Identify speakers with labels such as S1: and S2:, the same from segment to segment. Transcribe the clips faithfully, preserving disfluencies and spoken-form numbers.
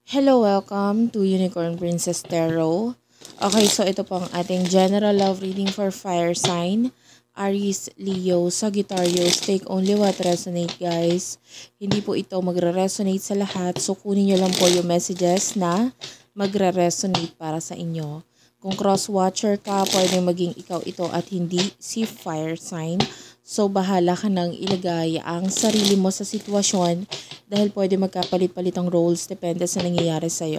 S1: Hello, welcome to Unicorn Princess Tarot. Okay, so ito po ang ating general love reading for fire sign. Aries, Leo, Sagittarius, take only what resonate guys. Hindi po ito magre-resonate sa lahat. So kunin nyo lang po yung messages na magre-resonate para sa inyo. Kung cross-watcher ka, pwede maging ikaw ito at hindi si fire sign. So bahala ka nang ilagay ang sarili mo sa sitwasyon dahil pwede magkapalit-palit ang roles depende sa nangyayari sa'yo.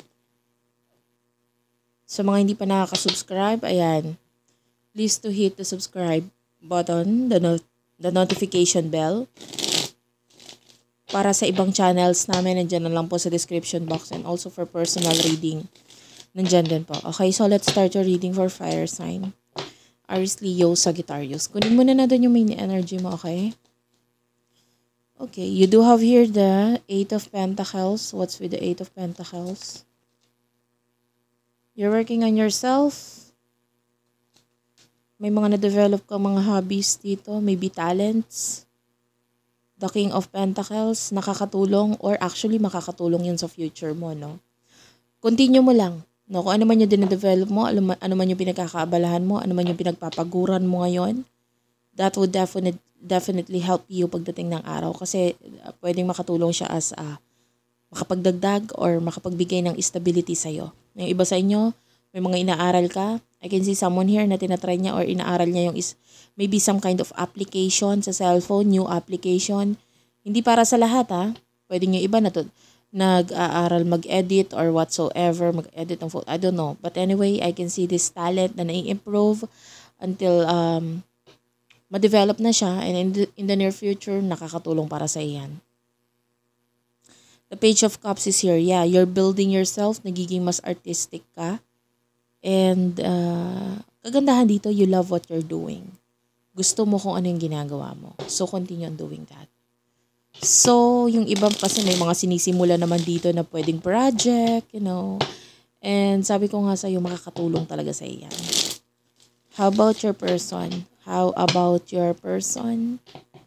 S1: Sa mga hindi pa nakaka-subscribe, ayan, please to hit the subscribe button, the, not the notification bell. Para sa ibang channels namin, nandyan na lang po sa description box and also for personal reading. Nandyan din po. Okay, so let's start your reading for fire sign. Aries, Leo, Sagittarius. Kunin muna natin yung main energy mo, okay? Okay, you do have here the Eight of Pentacles. What's with the Eight of Pentacles? You're working on yourself. May mga na-develop ka mga hobbies dito. Maybe talents. The King of Pentacles, nakakatulong or actually makakatulong yun sa future mo, no? Continue mo lang. No, kung ano man yung dine-develop mo, ano man, ano man yung pinagkakaabalahan mo, ano man yung pinagpapaguran mo ngayon, that would definitely definitely help you pagdating ng araw kasi uh, pwedeng makatulong siya as a uh, makapagdagdag or makapagbigay ng stability sa'yo. Yung iba sa inyo, may mga inaaral ka. I can see someone here na tinatry niya or inaaral niya yung is maybe some kind of application sa cellphone, new application. Hindi para sa lahat ha. Pwedeng yung iba na to, nag-aaral mag-edit or whatsoever, mag-edit ng photo. I don't know. But anyway, I can see this talent na nai-improve until um, ma-develop na siya and in the, in the near future, nakakatulong para sa iyan. The Page of Cups is here. Yeah, you're building yourself. Nagiging mas artistic ka. And uh, kagandahan dito, you love what you're doing. Gusto mo kung ano yung ginagawa mo. So, continue on doing that. So, yung iba kasi may mga sinisimula naman dito na pwedeng project, you know. And sabi ko nga sa'yo, makakatulong talaga sa iyan. How about your person? How about your person?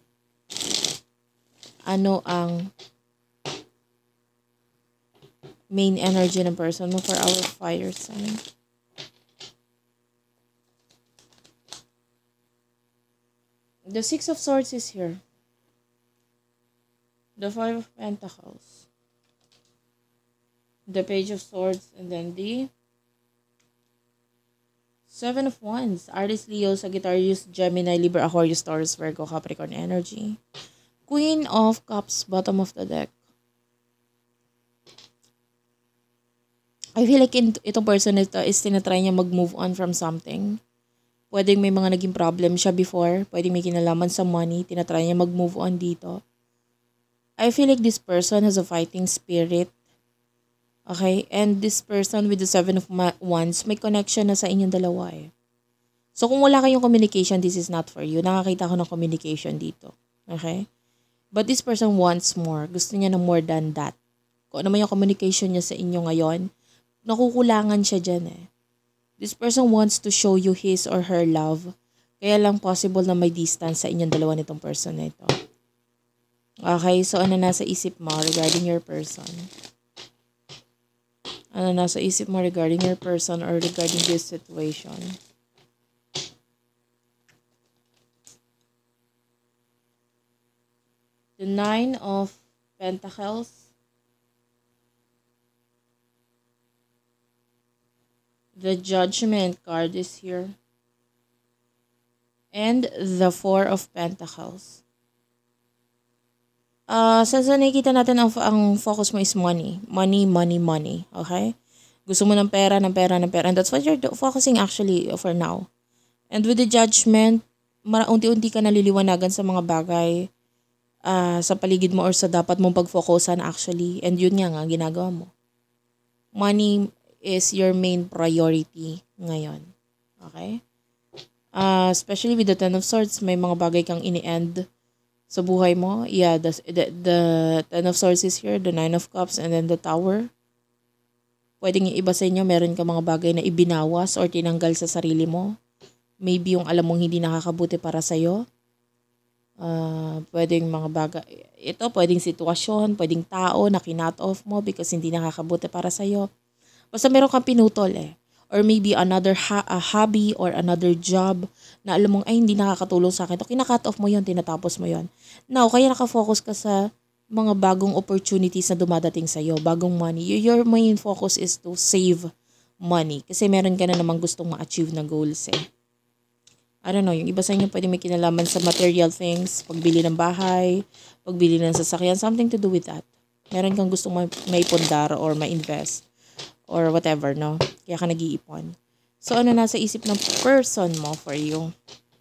S1: Ano ang main energy ng person mo for our fire sign? The Six of Swords is here. The Five of Pentacles. The Page of Swords and then the Seven of Wands. Aries, Leo, Sagittarius, Gemini, Libra, Aquarius, Taurus, Virgo, Capricorn energy. Queen of Cups, bottom of the deck. I feel like in, itong person ito is tinatry niya mag-move on from something. Pwedeng may mga naging problem siya before. Pwedeng may kinalaman sa money. Tinatry niya mag-move on dito. I feel like this person has a fighting spirit. Okay? And this person with the Seven of Wands, may connection na sa inyong dalawa eh. So kung wala kayong communication, this is not for you. Nakakita ko ng communication dito. Okay? But this person wants more. Gusto niya ng more than that. Kung ano man yung communication niya sa inyo ngayon, nakukulangan siya dyan eh. This person wants to show you his or her love. Kaya lang possible na may distance sa inyong dalawa nitong person na ito. Okay, so ano nasa isip mo regarding your person? Ano nasa isip mo regarding your person or regarding this situation? The Nine of Pentacles. The Judgment card is here. And the Four of Pentacles. Uh, sa sa nakikita natin, ang, ang focus mo is money. Money, money, money. Okay? Gusto mo ng pera, ng pera, ng pera. And that's what you're focusing actually for now. And with the Judgment, unti-unti ka naliliwanagan sa mga bagay uh, sa paligid mo or sa dapat mong pag-focusan actually. And yun nga nga, ginagawa mo. Money is your main priority ngayon. Okay? Uh, especially with the Ten of Swords, may mga bagay kang ini-end sa buhay mo. Yeah, the, the, the Ten of Swords is here, the Nine of Cups, and then the Tower. Pwedeng yung iba sa inyo, meron ka mga bagay na ibinawas or tinanggal sa sarili mo. Maybe yung alam mong hindi nakakabuti para sa'yo. Uh, pwedeng mga bagay, ito pwedeng sitwasyon, pwedeng tao na kinut off mo because hindi nakakabuti para sa'yo. Basta meron kang pinutol eh. Or maybe another ha- a hobby or another job na alam mong ay hindi nakakatulong sa akin. So, kinakat off mo yon, tinatapos mo yon. Now, kaya nakafocus ka sa mga bagong opportunities na dumadating sa'yo, bagong money. Your main focus is to save money. Kasi meron ka na namang gustong ma-achieve na goals eh. I don't know, yung iba sa inyo pwede may kinalaman sa material things, pagbili ng bahay, pagbili ng sasakyan, something to do with that. Meron kang gustong may pundar or ma-invest or whatever, no? Kaya ka nag-iipon. So, ano nasa isip ng person mo for you?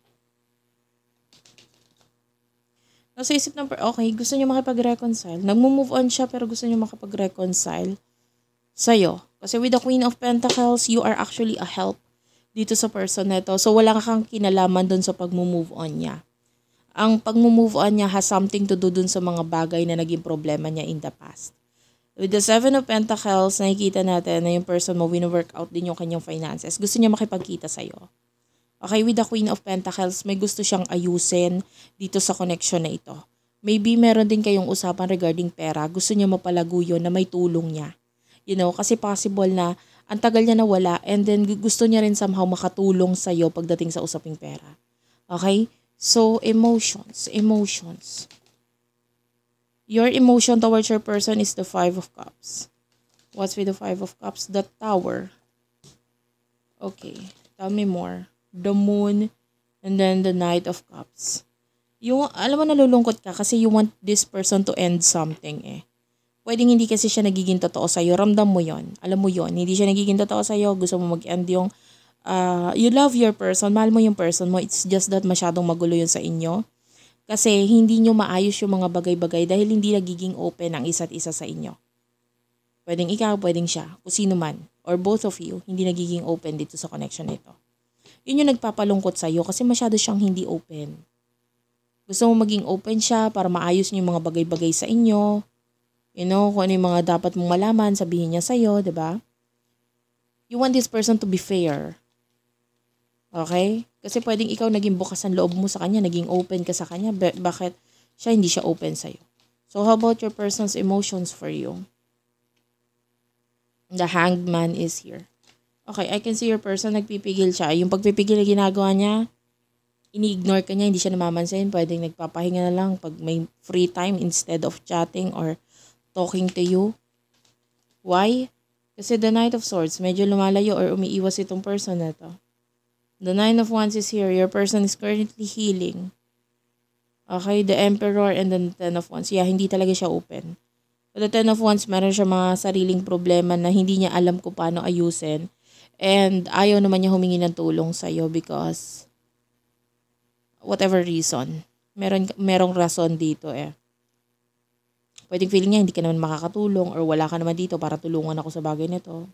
S1: Nasa isip ng person, okay, gusto niyo makipag-reconcile. Nagmo-move on siya pero gusto niyo makipag-reconcile sa'yo. Kasi with the Queen of Pentacles, you are actually a help dito sa person na ito. So, wala kang kinalaman dun sa pag-move on niya. Ang pag-move on niya has something to do dun sa mga bagay na naging problema niya in the past. With the Seven of Pentacles, nakikita natin na yung person mo, wino-work out din yung kanyang finances. Gusto niya makipagkita sa'yo. Okay, with the Queen of Pentacles, may gusto siyang ayusin dito sa connection na ito. Maybe meron din kayong usapan regarding pera. Gusto niya mapalago yun na may tulong niya. You know, kasi possible na ang tagal niya nawala and then gusto niya rin somehow makatulong sa'yo pagdating sa usaping pera. Okay? So, emotions. Emotions. Your emotion towards your person is the Five of Cups. What's with the Five of Cups? The Tower. Okay. Tell me more. The Moon and then the Knight of Cups. Yung, alam mo, nalulungkot ka kasi you want this person to end something eh. Pwedeng hindi kasi siya nagiging totoo sa'yo. Ramdam mo yon. Alam mo yon. Hindi siya nagiging totoo sa'yo. Gusto mo mag-end yung, uh, you love your person. Mahal mo yung person mo. It's just that masyadong magulo yun sa inyo. Kasi hindi nyo maayos yung mga bagay-bagay dahil hindi nagiging open ang isa't isa sa inyo. Pwedeng ikaw, pwedeng siya. Kung sino man. Or both of you, hindi nagiging open dito sa connection nito. Yun yung nagpapalungkot sa'yo kasi masyado siyang hindi open. Gusto mo maging open siya para maayos niyo yung mga bagay-bagay sa inyo. You know, kung ano yung mga dapat mong malaman, sabihin niya sa'yo, diba? You want this person to be fair. Okay? Kasi pwedeng ikaw naging bukas ang loob mo sa kanya, naging open ka sa kanya. Bakit siya hindi siya open sa'yo? So, how about your person's emotions for you? The Hanged Man is here. Okay, I can see your person nagpipigil siya. Yung pagpipigil na ginagawa niya, ini-ignore ka niya, hindi siya namamansin. Pwedeng nagpapahinga na lang pag may free time instead of chatting or talking to you. Why? Kasi the Knight of Swords, medyo lumalayo or umiiwas itong person na to. The Nine of Wands is here. Your person is currently healing. Okay, the Emperor and then the Ten of Wands. Yeah, hindi talaga siya open. But the Ten of Wands, meron siya mga sariling problema na hindi niya alam kung paano ayusin. And ayaw naman niya humingi ng tulong sa'yo because whatever reason. Meron, merong rason dito eh. Pwedeng feeling niya hindi ka naman makakatulong or wala ka naman dito para tulungan ako sa bagay nito.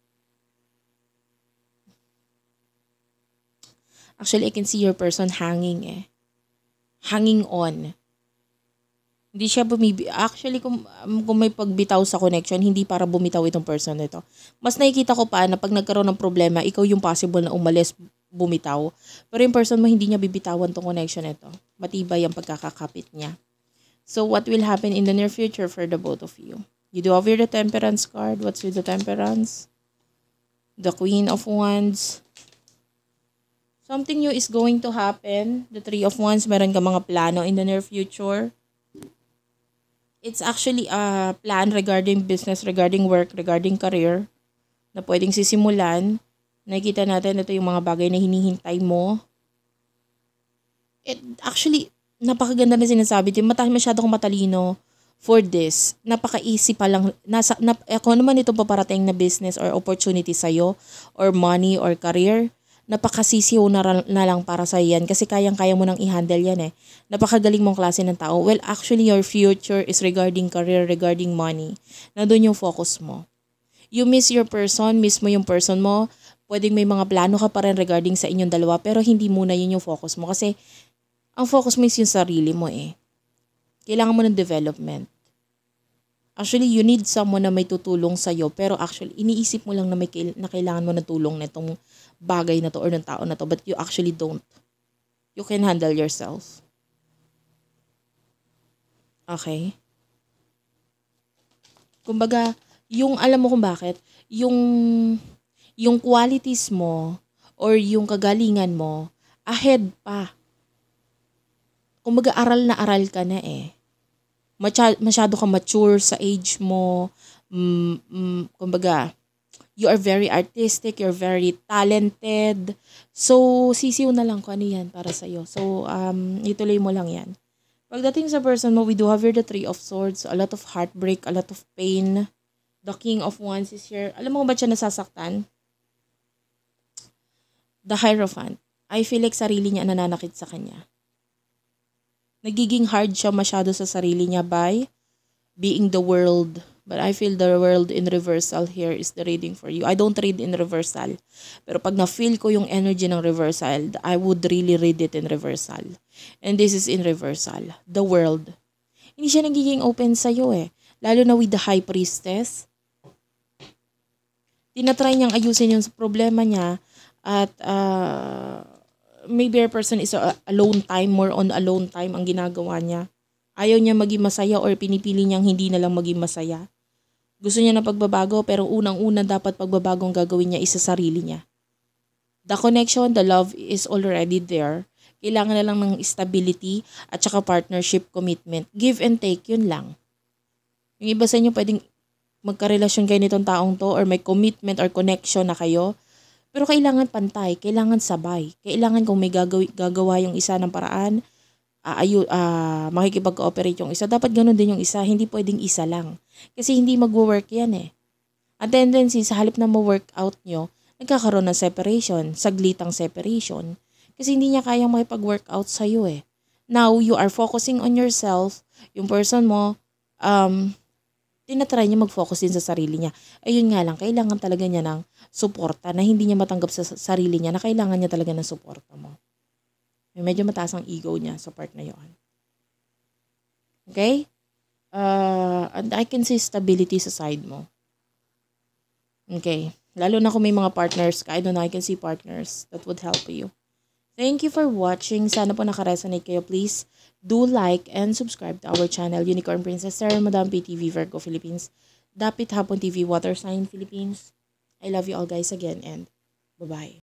S1: Actually, I can see your person hanging eh. Hanging on. Hindi siya bumibi. Actually, kung, kung may pagbitaw sa connection, hindi para bumitaw itong person nito. Mas nakikita ko pa na pag nagkaroon ng problema, ikaw yung possible na umalis, bumitaw. Pero yung person mo, hindi niya bibitawan tong connection nito. Matibay ang pagkakakapit niya. So, what will happen in the near future for the both of you? You do have the Temperance card. What's with the Temperance? The Queen of Wands. Something new is going to happen. The Three of Wands, meron ka mga plano in the near future. It's actually a plan regarding business, regarding work, regarding career na pwedeng sisimulan. Nakikita natin ito yung mga bagay na hinihintay mo. It actually, napakaganda na sinasabi. Mata, masyado kong matalino for this. Napaka-easy pa lang. Nasa, na, kung ano man itong paparating na business or opportunity sa'yo or money or career, napakasisiw na, na lang para sa yan kasi kayang-kaya mo nang i-handle yan eh. Napakagaling mong klase ng tao. Well, actually, your future is regarding career, regarding money. Nandun yung focus mo. You miss your person, miss mo yung person mo. Pwedeng may mga plano ka pa rin regarding sa inyong dalawa pero hindi muna yun yung focus mo kasi ang focus mo is yung sarili mo eh. Kailangan mo ng development. Actually, you need someone na may tutulong sa'yo. Pero actually, iniisip mo lang na, may kail- na kailangan mo ng tulong na itong bagay na to or ng tao na to. But you actually don't. You can handle yourself. Okay? Kumbaga, yung alam mo kung bakit, yung yung qualities mo or yung kagalingan mo ahead pa. Kumbaga aral na aral ka na eh. Masyado, masyado ka mature sa age mo. Mm, mm, kumbaga, you are very artistic, you're very talented. So, sisiw na lang kung ano yan para sa'yo. So, um, ituloy mo lang yan. Pagdating sa person mo, we do have here the Three of Swords, a lot of heartbreak, a lot of pain. The King of Wands is here. Alam mo kung ba't siya nasasaktan? The Hierophant. I feel like sarili niya nananakit sa kanya. Nagiging hard siya masyado sa sarili niya by being the world. But I feel the world in reversal here is the reading for you. I don't read in reversal. Pero pag na-feel ko yung energy ng reversal, I would really read it in reversal. And this is in reversal. The world. Hindi siya nagiging open sa'yo eh. Lalo na with the High Priestess. Tinatry niyang ayusin yung problema niya. At uh, maybe a person is a alone time, more on alone time ang ginagawa niya. Ayaw niya maging masaya or pinipili niyang hindi na lang maging masaya. Gusto niya na pagbabago pero unang-una dapat pagbabagong gagawin niya is sa sarili niya. The connection, the love is already there. Kailangan na lang ng stability at saka partnership commitment. Give and take, yun lang. Yung iba sa inyo pwedeng magkarelasyon kayo nitong taong to or may commitment or connection na kayo. Pero kailangan pantay, kailangan sabay. Kailangan kung may gagawi, gagawa yung isa ng paraan, uh, ayu, uh, makikipag-cooperate yung isa. Dapat ganun din yung isa, hindi pwedeng isa lang. Kasi hindi mag-work yan eh. Ang tendency sa halip na ma-workout nyo, nagkakaroon ng separation, saglitang separation. Kasi hindi niya kayang makipag-workout sa'yo eh. Now, you are focusing on yourself, yung person mo, um, tinatry niya mag-focus din sa sarili niya. Ayun nga lang, kailangan talaga niya ng suporta na hindi niya matanggap sa sarili niya na kailangan niya talaga ng suporta mo. Medyo mataas ang ego niya sa part na yun. Okay? Uh, and I can see stability sa side mo. Okay. Lalo na kung may mga partners ka, I don't know, I can see partners that would help you. Thank you for watching. Sana po nakaresonate kayo. Please do like and subscribe to our channel, Unicorn Princess Sarah Madam P T V Virgo Philippines, Dapit Hapon T V Water Sign Philippines. I love you all guys again and bye-bye.